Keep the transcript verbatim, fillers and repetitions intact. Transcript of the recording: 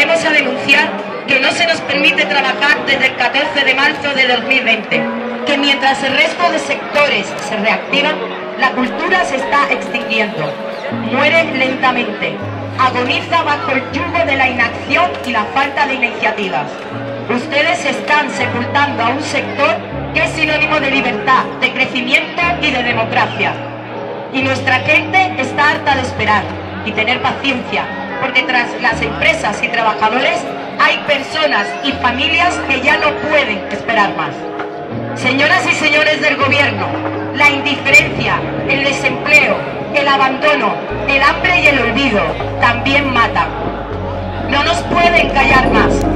volvemos a denunciar que no se nos permite trabajar desde el catorce de marzo de dos mil veinte, que mientras el resto de sectores se reactivan, la cultura se está extinguiendo, muere lentamente, agoniza bajo el yugo de la inacción y la falta de iniciativas. Ustedes están sepultando a un sector que es sinónimo de libertad, de crecimiento y de democracia. Y nuestra gente está harta de esperar y tener paciencia, porque tras las empresas y trabajadores hay personas y familias que ya no pueden esperar más. Señoras y señores del gobierno, la indiferencia, el desempleo, el abandono, el hambre y el olvido también matan. No nos pueden callar más.